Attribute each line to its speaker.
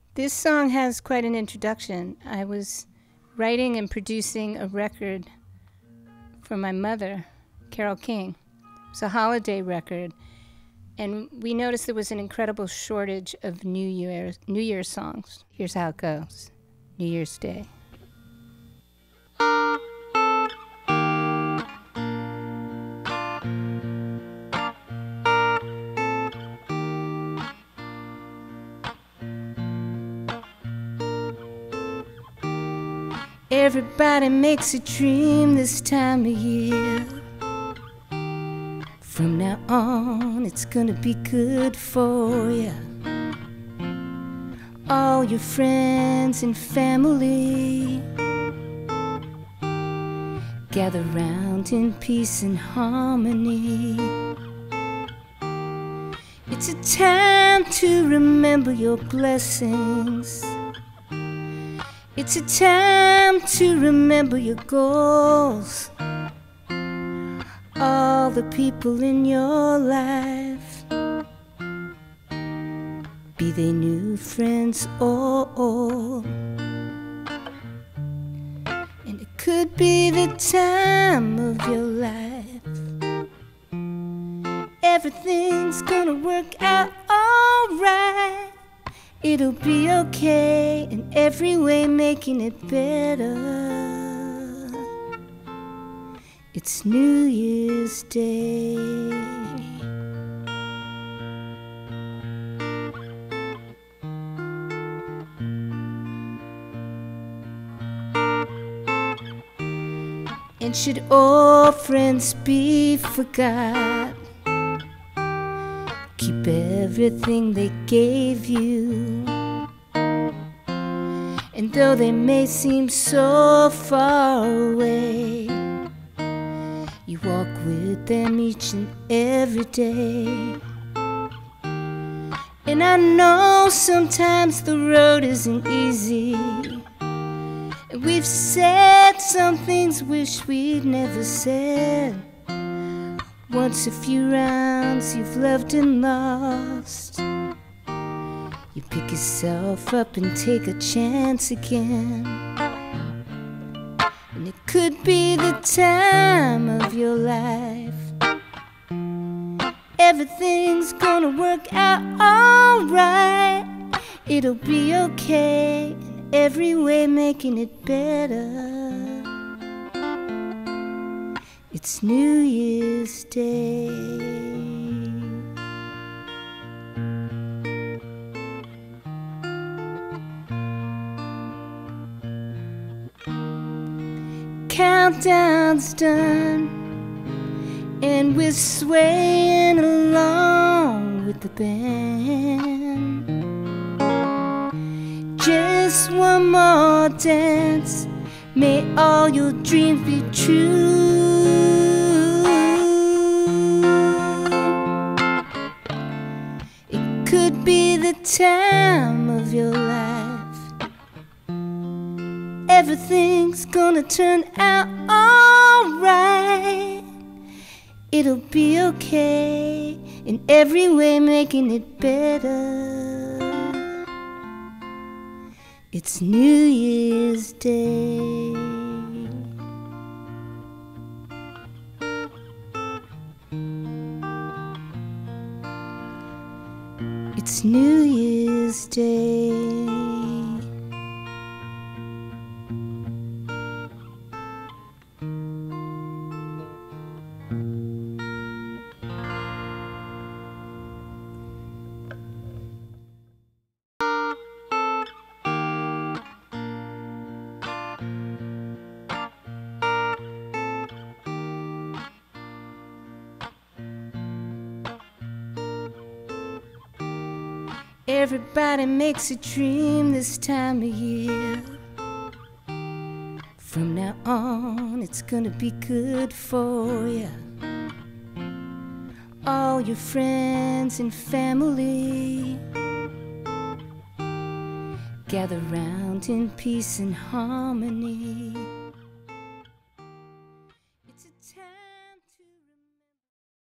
Speaker 1: This song has quite an introduction. I was writing and producing a record for my mother, Carole King. It's a holiday record, and we noticed there was an incredible shortage of New Year's songs. Here's how it goes. New Year's Day. Everybody makes a dream this time of year. From now on, it's gonna be good for ya. All your friends and family gather round in peace and harmony. It's a time to remember your blessings. It's a time to remember your goals. All the people in your life, be they new friends or old. And it could be the time of your life. Everything's gonna work out alright. It'll be okay in every way, making it better. It's New Year's Day. And should all friends be forgot, keep everything they gave you. And though they may seem so far away, you walk with them each and every day. And I know sometimes the road isn't easy, and we've said some things wish we'd never said. Once a few rounds you've loved and lost, you pick yourself up and take a chance again. And it could be the time of your life. Everything's gonna work out alright. It'll be okay in every way, making it better. It's New Year's Day. Countdown's done, and we're swaying along with the band. Just one more dance, may all your dreams be true. It could be the time of your life. Everything's gonna turn out alright. It'll be okay in every way, making it better. It's New Year's Day. It's New Year's Day. Everybody makes a dream this time of year. From now on, it's gonna be good for ya. All your friends and family gather round in peace and harmony. It's a time